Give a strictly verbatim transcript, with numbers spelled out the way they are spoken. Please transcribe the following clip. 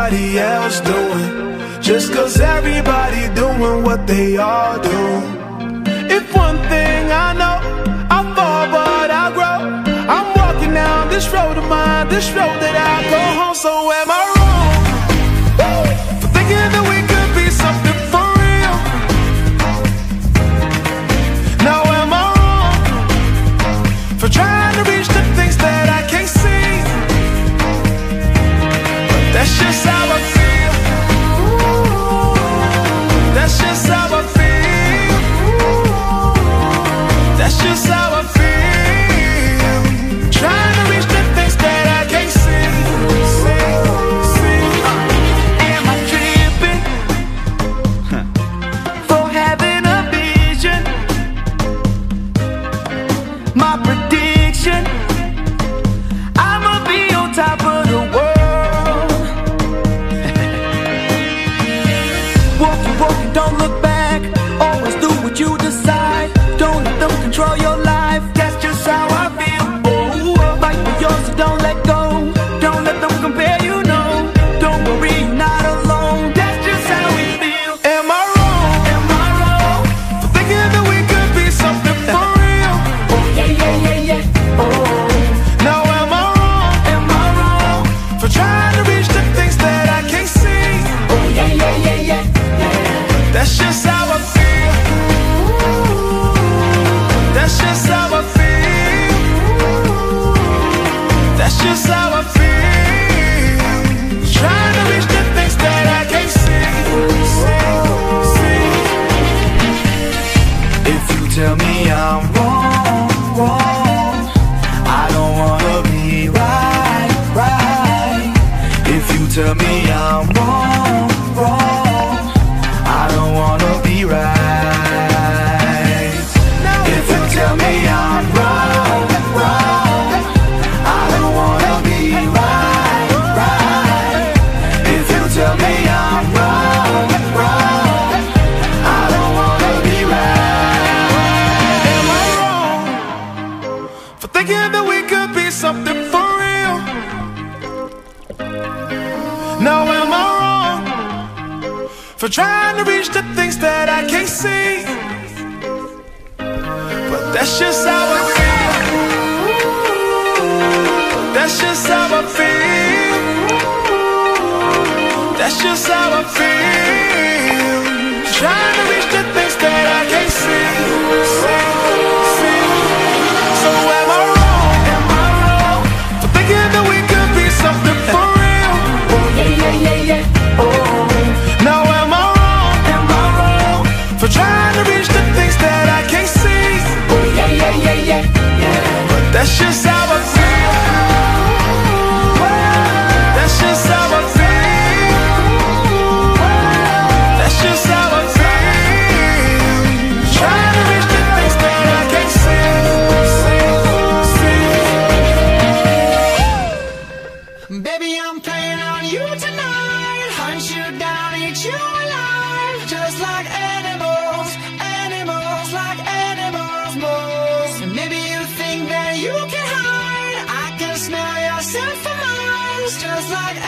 everybody else doing, just cause everybody doing what they all do. If one thing I know, I fall but I grow. I'm walking down this road of mine, this road that I go home. So am I wrong for thinking that we could be something for real? Now am I wrong for trying to reach the things that I can't see? But that's just how I feel. That's just how I feel. That's just how I feel. Trying to reach the things that I can't see. See, see. Am I tripping for having a vision? My prediction, I'ma be on top of the world. Walking, walking, don't look back. Always do what you decide. Don't let them control your life. That's just how I feel. Oh, fight for yours, so don't let go. Don't let them compare you, no. Don't worry, you're not alone. That's just how we feel. Am I wrong? Am I wrong? For thinking that we could be something for real? Oh yeah, yeah, yeah, yeah. Oh, Now am I wrong am I wrong? for trying to reach the things that I can't see? Oh yeah, yeah, yeah, yeah, yeah. That's just how I feel. That's just how I feel. That's just how I feel. Trying to reach the things that I can't see. See, see. If you tell me I'm wrong, wrong, I don't wanna be right, right. If you tell me I'm wrong, wrong, I don't wanna be right. If you tell me I'm wrong, wrong, I don't wanna be right, right. If you tell me I'm wrong, wrong, I don't wanna be right. Am I wrong for thinking that we could be something for real? Now am I wrong for trying to reach the things that I can't see? But that's just how I feel. That's just how I feel. That's just how I feel. Trying to reach the things that I can't see. See, see. So am I wrong? Am I wrong? For thinking that we could be something for real? Oh yeah, yeah, yeah, yeah. Oh, Now am I wrong am I wrong? for trying to reach the things that I can't see? Oh yeah, yeah, yeah, yeah, yeah. But that's just how I feel. That's just how I feel. That's just how I feel. Trying to reach the things that I can't see. See, see. Baby, I'm playing on you tonight. Hunt you down, eat you alive. Just like animals, animals, like animals, moles. And maybe you think that you can hide. I can smell yourself for miles. Just like